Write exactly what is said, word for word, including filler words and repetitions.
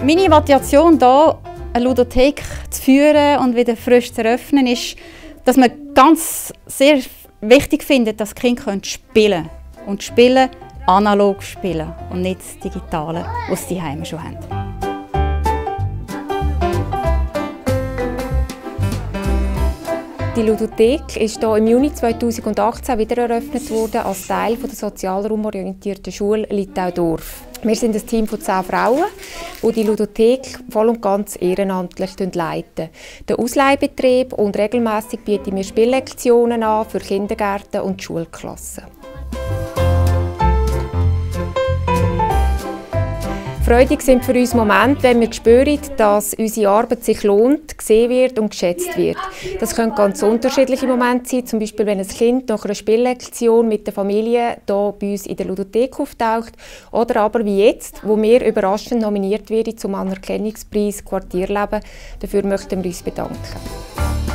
Meine Motivation hier, eine Ludothek zu führen und wieder frisch zu eröffnen, ist, dass man ganz sehr wichtig findet, dass die Kinder spielen können. Und spielen, analog spielen und nicht das Digitale, was sie zu Hause schon haben. Die Ludothek ist hier im Juni zweitausendachtzehn wieder eröffnet worden als Teil der sozialraumorientierten Schule Litaudorf. Wir sind ein Team von zehn Frauen, die die Ludothek voll und ganz ehrenamtlich leiten. Den Ausleihbetrieb und regelmässig bieten wir Spiellektionen an für Kindergärten und Schulklassen. Freudig sind für uns Momente, wenn wir spüren, dass unsere Arbeit sich lohnt, gesehen wird und geschätzt wird. Das können ganz unterschiedliche Momente sein, zum Beispiel wenn ein Kind nach einer Spiellektion mit der Familie hier bei uns in der Ludothek auftaucht, oder aber wie jetzt, wo wir überraschend nominiert werden zum Anerkennungspreis Quartierleben. Dafür möchten wir uns bedanken.